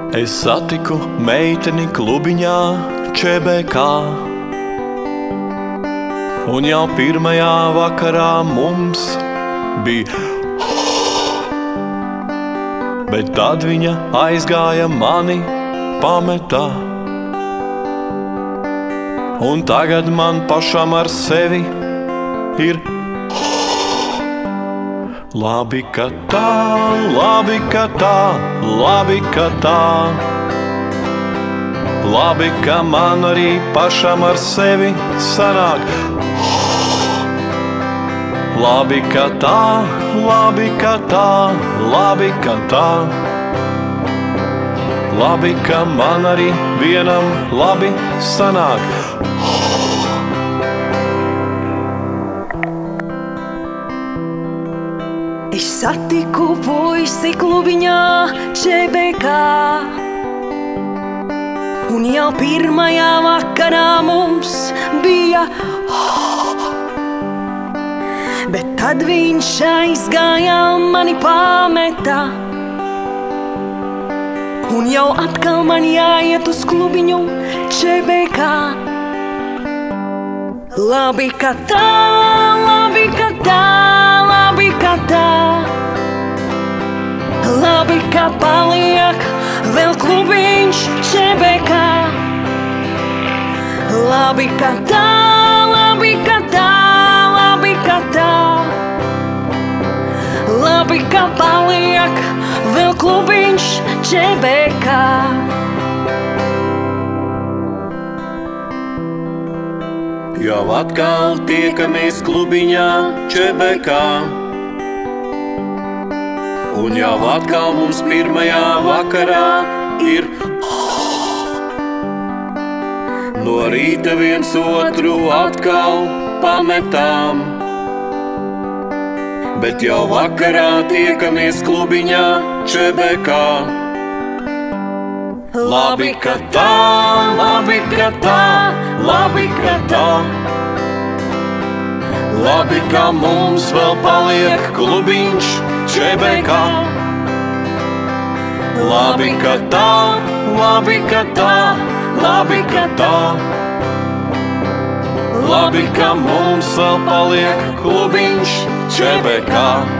Es satiku meiteni klubiņā ČBK, un jau pirmajā vakarā mums bija, bet tad viņa aizgāja, mani pametā. Un tagad man pašam ar sevi ir labi, ka tā, labi, ka tā, labi, ka tā. Labi, ka man arī pašam ar sevi sanāk. Labi, ka tā, labi, ka tā, labi, ka tā. Labi, ka man arī vienam labi sanāk. Es satiku puisi klubiņā ČBK, un jau pirmajā vakarā mums bija, bet tad viņš aizgāja, mani pametā. Un jau atkal man jāiet uz klubiņu ČBK. Labi, ka tā, labi, ka tā, labi, ka tā. Labi, ka paliek vēl klubiņš ČBK. Labi, ka tā, labi, ka tā, labi, ka tā. Labi, ka paliek vēl klubiņš ČBK. Jau atkal tiekamies klubiņā ČBK, un jau atkal mums pirmajā vakarā ir no rīta viens otru atkal pametām. Bet jau vakarā tiekamies klubiņā ČBK. Labi, ka tā, labi, ka tā, labi, ka tā. Labi, ka mums vēl paliek klubiņš ČBK. Labi, ka tā, labi, ka tā, labi, ka tā. Labi, ka mums vēl paliek klubiņš ČBK.